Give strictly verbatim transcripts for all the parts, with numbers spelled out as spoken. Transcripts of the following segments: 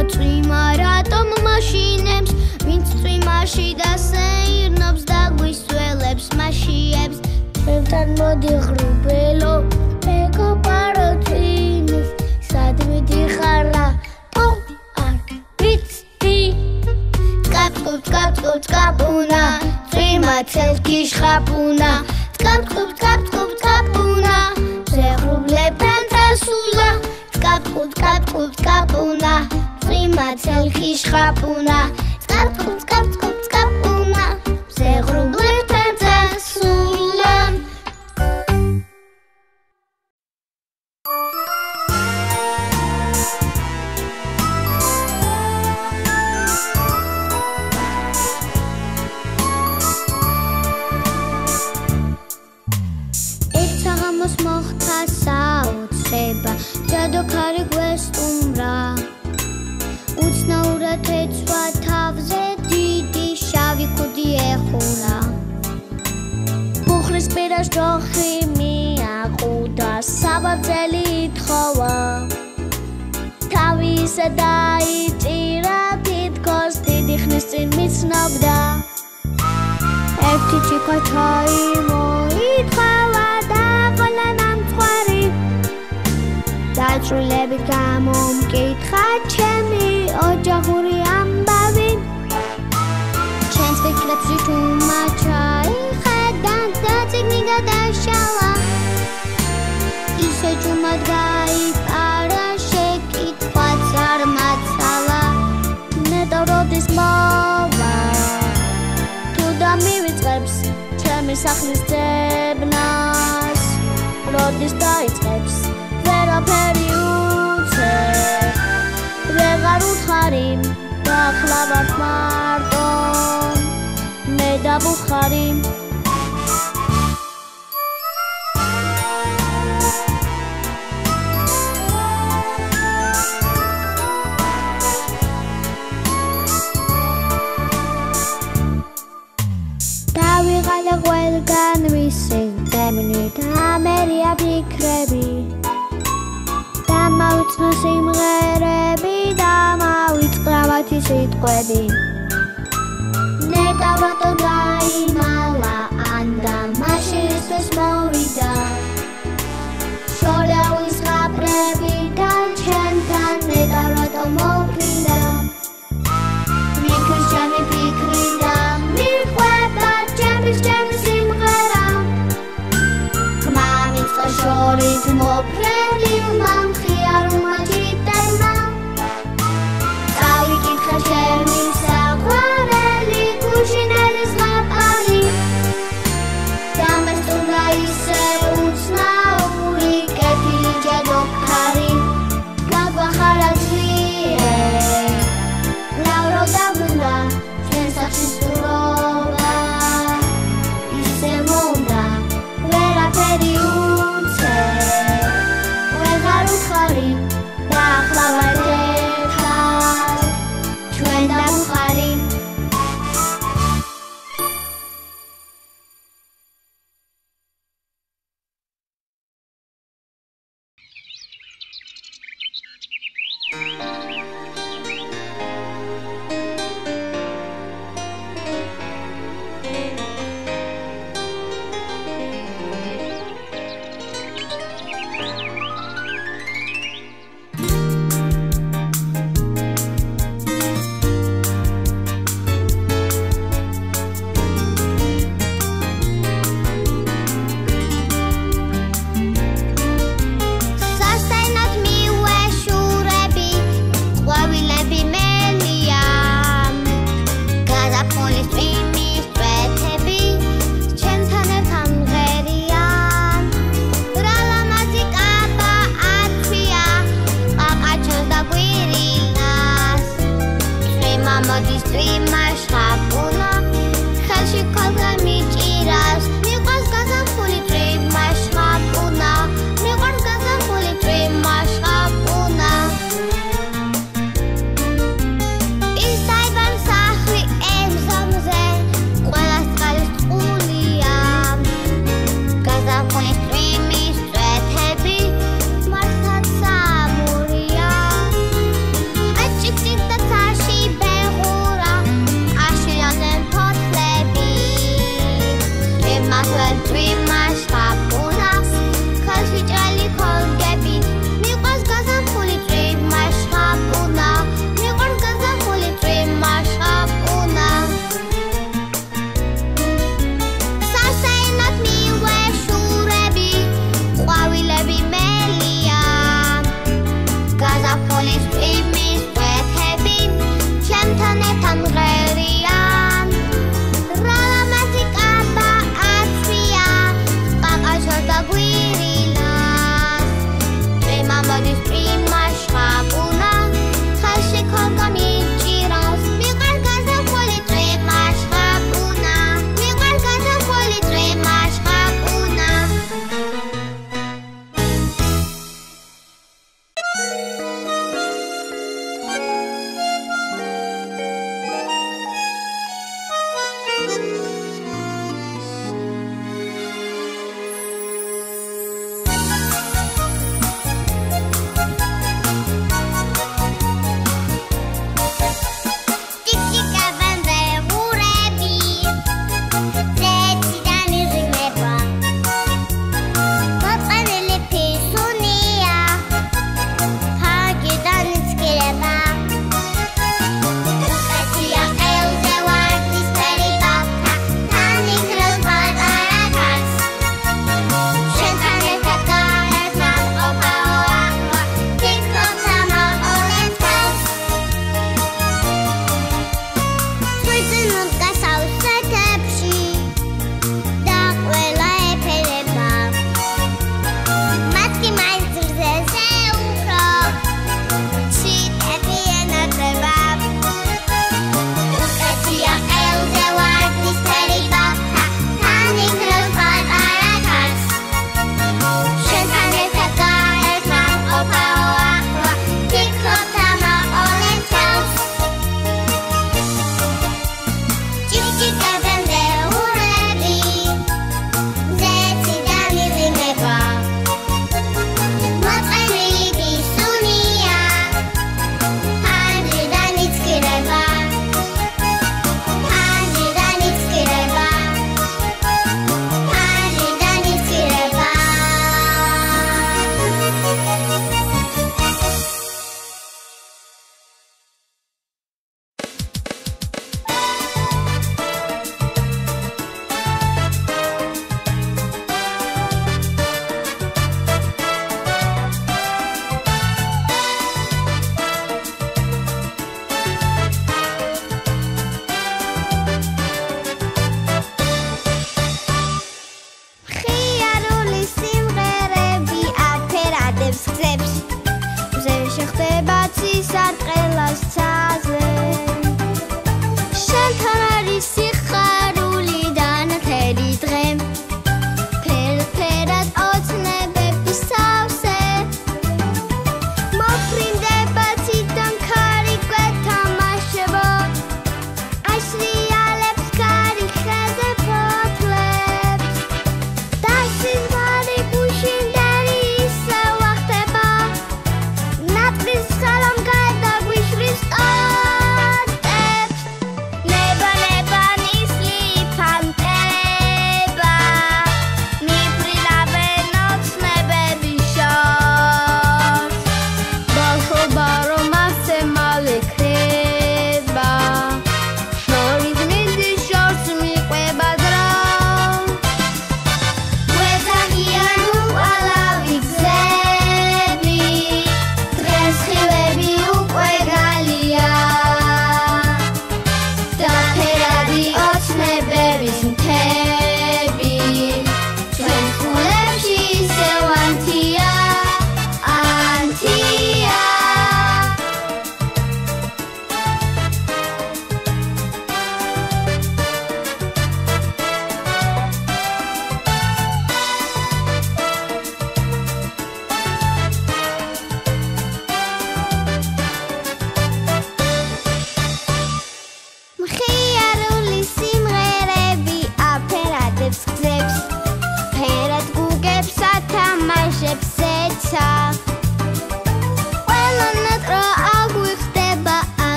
წვიმა რატომ მაშინებს ვინც წვიმაში დასეირნობს და გვისველებს მაშიებს ჩვენთან მოდი ღრუბელო მეგობარო წვიმის სად მიდიხარ რა ო არ ვიცი წკაპ წკაპ წკაპუნა წვიმა ცელქი შხაპუნა წკაპ წკაპ წკაპუნა ზეღრუბლებთან დასულა წკაპ წკაპ წკაპუნა წვიმა ცელქი შხაპუნა წკაპ წკაპ წკაპუნა ზეღრუბლებთან დასულა Etsagamos moħta saotseba Jadokari gwestumra Utsnaura tetsva tavze didi shavi kudi ეხურა Bukhris peras joxi miaquda sabadzeli ithova Tavise daitira titqos didi ხნის წინ მიცნობდა Ერთი ჭიქვა ჩაიმოითხოვა და ყველა ნამცხვარი დაჭრილებით გამომკითხა ჩემი ოჯახური ამბავი ჩვენს ფიქრებში თუმა ჩაიხედა და წიგნი გადაშალა ისე ჯუმად გაიპარა შეკითხვაც არ მაცალა ნეტო როდის მოვა და მივიწყებს ჩემი სახლის ძებნას როდის დაიწყებს ვერაფერი უცებ ვეღარ უთხარი დახლავად მარტო მე დაბუხარი ვიღალა ყველგან ვისინდემნი და მერია ფიქრები და მავიცნო სიმღერები და მავიწყდა მათი სიტყვები ნეტა რატო გაიმალა ანდა მაშინ ის მოვიდა შორაუის ხაპრები და ჩემთან ნეტა რატო მოვიდა მიქვეს ჩემი ფიქრი და მიხვედა Ჩემი სიმღერა გმამიწყო შორის მოფრენი მამხიარუმა ჭიტერმა წავიკითხე ჩემი საყვარელი გუშინელი ზღაპარი დამესტუნდა ისე უცნაური კეთილი ჯედოფარი გაგვახარა ძლიერ ლავრო დაბრუნდა ჩვენ სახში სტურობა ვერაფერი უცებ ვეღარ უთხარი და ახლა ვარ ერთად ჩვენ დავუხარი Sixteen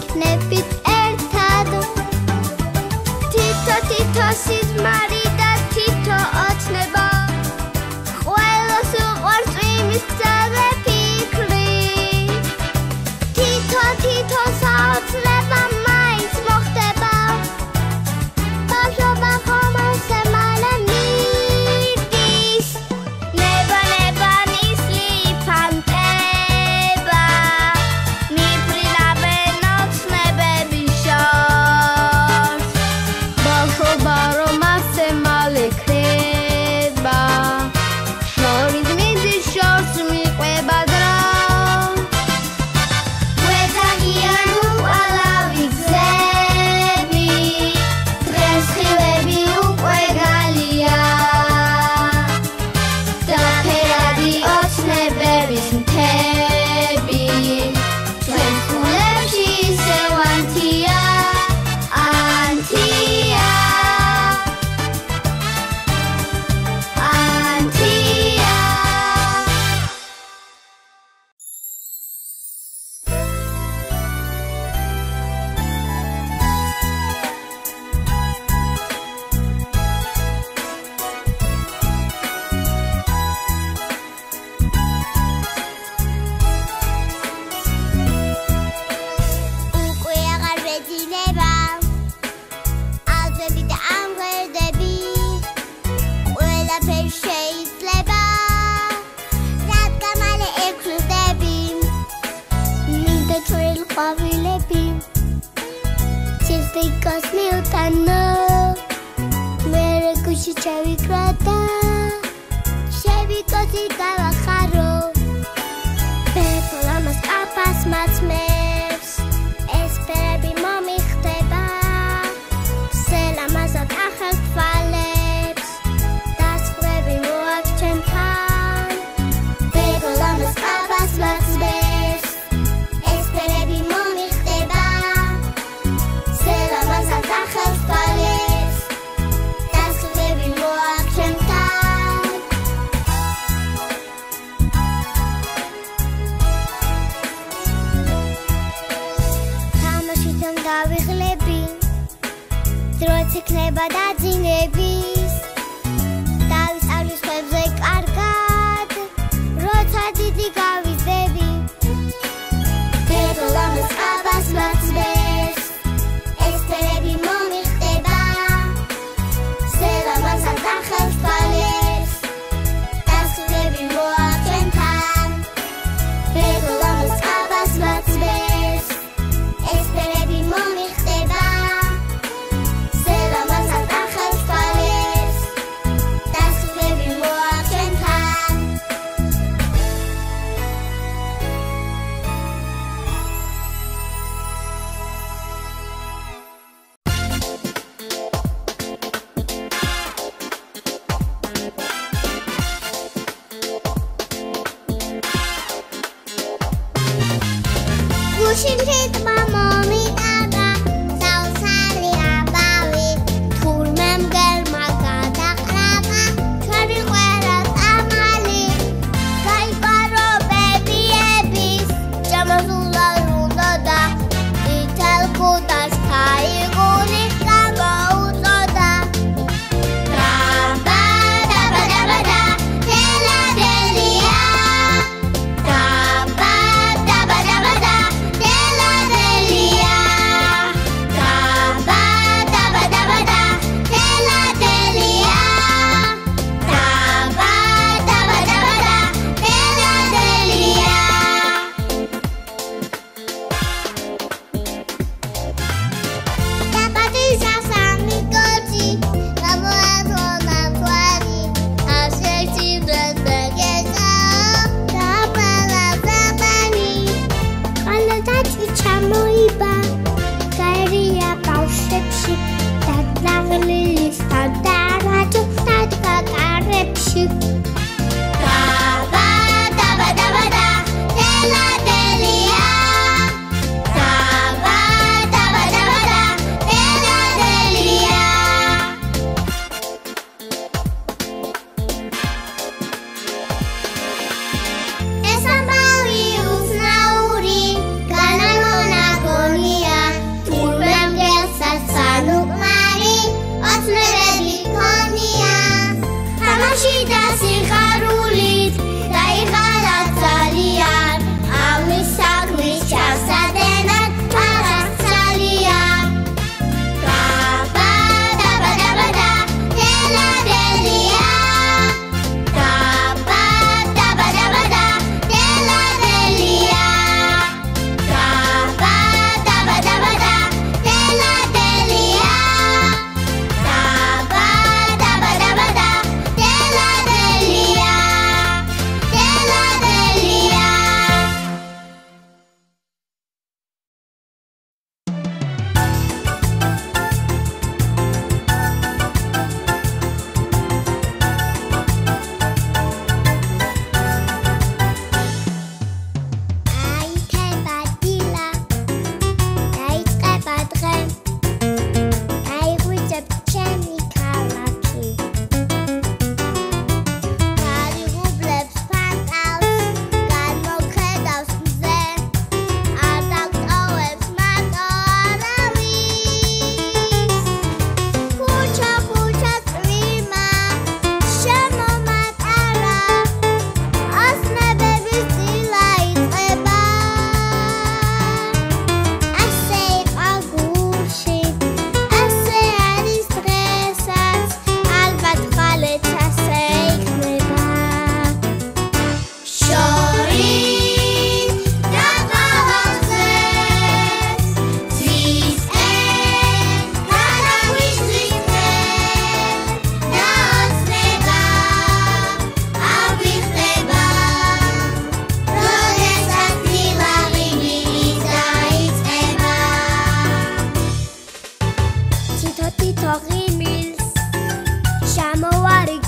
იქნებით ერთად თითო თითო სიზმარი და თითო ოცნება ყველას უყვარს წვიმის გზაზე ფიქრი თითო თითო საოცრება მაინც მოხდება ბავშვობა ხომ ასე მალე მიდის ნება ნება ნისლი ფანტება მიფრინავენ ოცნებების შორს ბავშვობა რომ ასე მალე ქრება შორის მიდის შორს მიყვება დრო გვეძახიან უყალავი გზები დღეს ხილები უკვე გალია დაფერადი ოცნებების მთები ჩვენს ფულებში ისევ ანთია ანთია ანთია უკვე აღარ ვეძინება ალგები და ამღერდები ყველაფერი შეიძლება რადგან მალე ექვსდები მინდა ჩვენი ყვავილები ცისდიკოს მიუტანო მერე გუში ჩავიკრა და შევიკოსი გავახარო ბეფოლ ამას კაფას მაცმევს ესპერები მომიხდება სელამაზად ახალ თვალებს დასხვრები მოაქვს ჩემთან ბეფოლ ამას კაფას მაცმევს ესპერები მომიხდება სელამაზად ახალ თვალებს დასხვრები მოაქვს ჩემთან თამაშიდან გავიღლები დროც იქნება დაძინების დავისწავლის ხებზე კარგად როცა დიდი გავიზრდები ბეფოლ ამას კაფას მაცმევს ესპერები მომიხდება სელამაზად ახალ თვალებს დასხვრები მოაქვს ჩემთან ბეფოლ ამას კაფას მაცმევს ესპერები მომიხდება სელამაზად ახალ თვალებს დასხვრები მოაქვს ჩემთან გუშინ თითმა მომიტანა საოცარი აბავი თურმე მგელმა გადაყრავა ჩვენი ყველა წამალი გაიყვარო ბებიების ჭამაზულად უნდა და წითელ ქუდას ქაიღული გამოუწოდა დაბა დაბა დაბა და დელადელია დაბა დაბა დაბა და დელადელია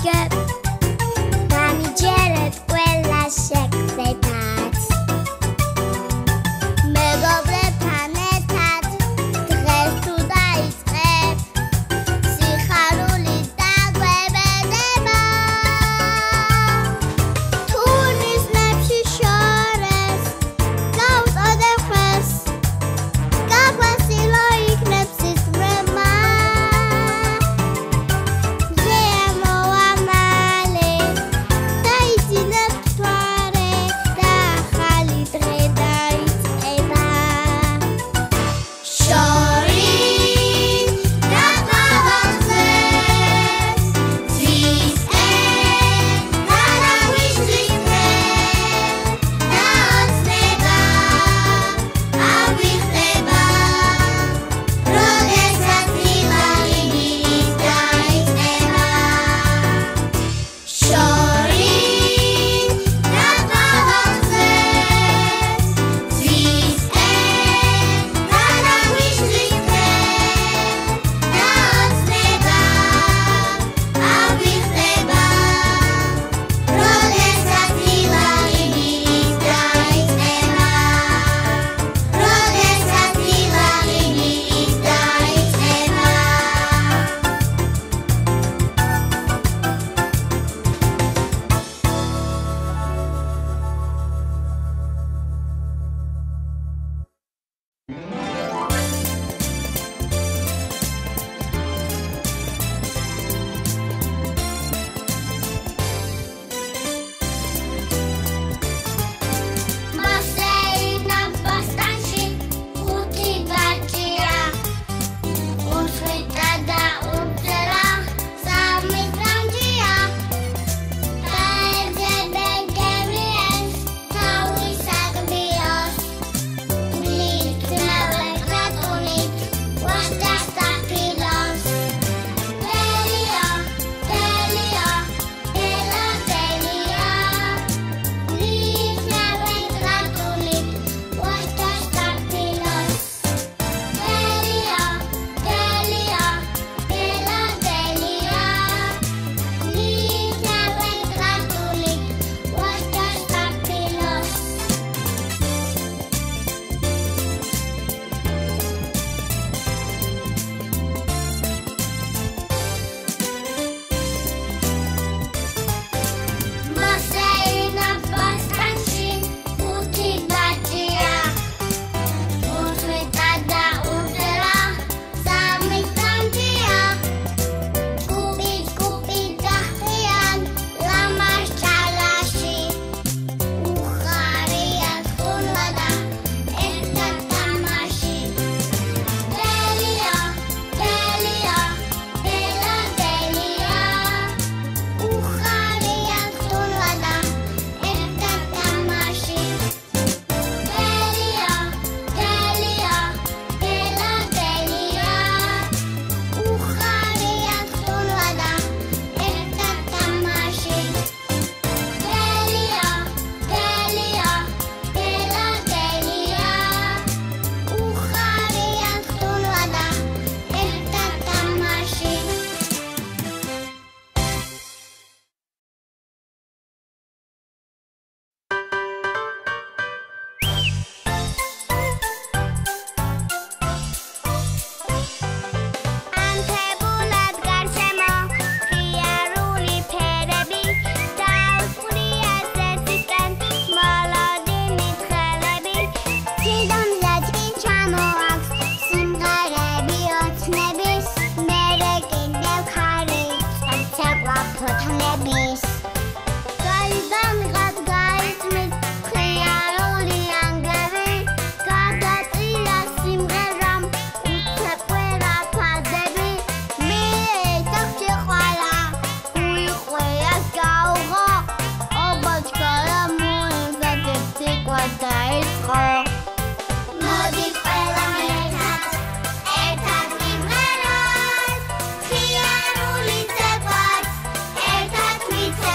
Ertat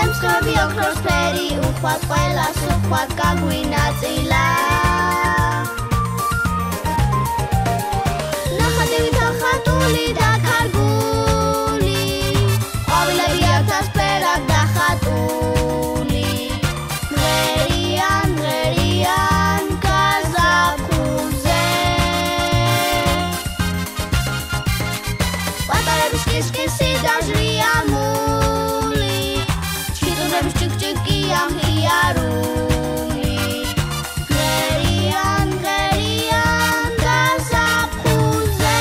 Lemskrobი ოქროსფერი უხვად ყველას უხვად გაგვინაწილა ნახატები და ხატული და ქარგული ყვავილები ათასფერად დახატული მღერიან მღერიან გაზაფხულზე პატარების კისკისი დაჟვია მული ჩიტუნების ჭიკჭიკია ღიარული მღერიან მღერიან გაზაფხულზე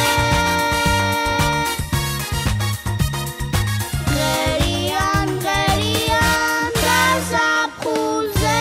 მღერიან მღერიან გაზაფხულზე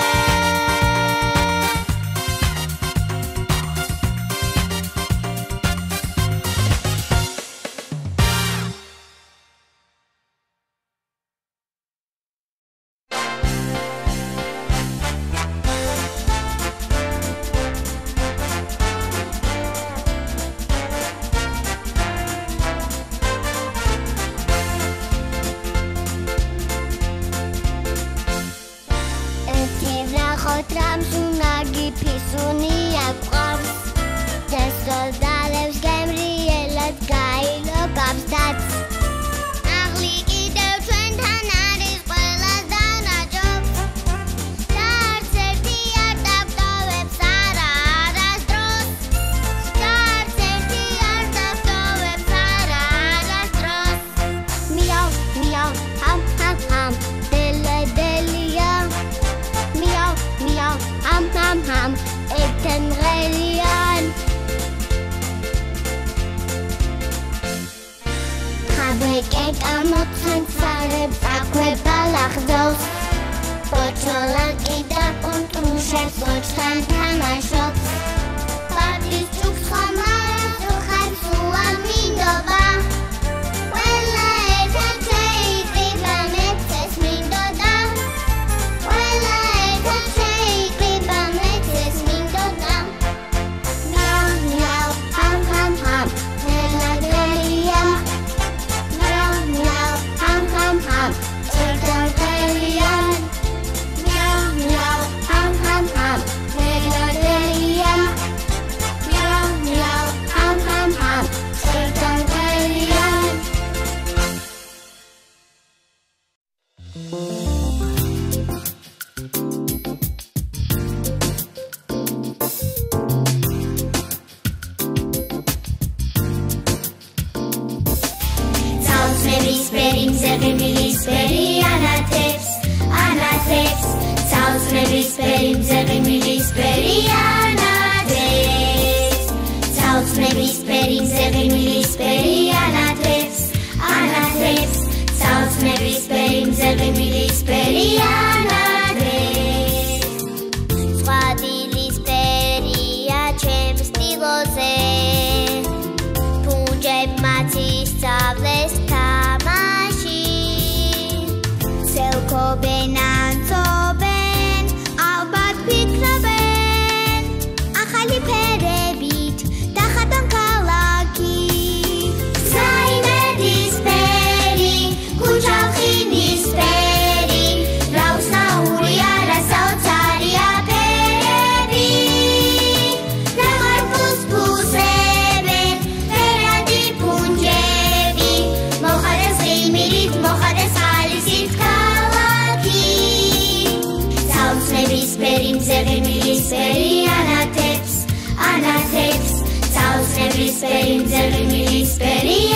Anatevs, South Nevis, Perim, Zerimilis, Perim.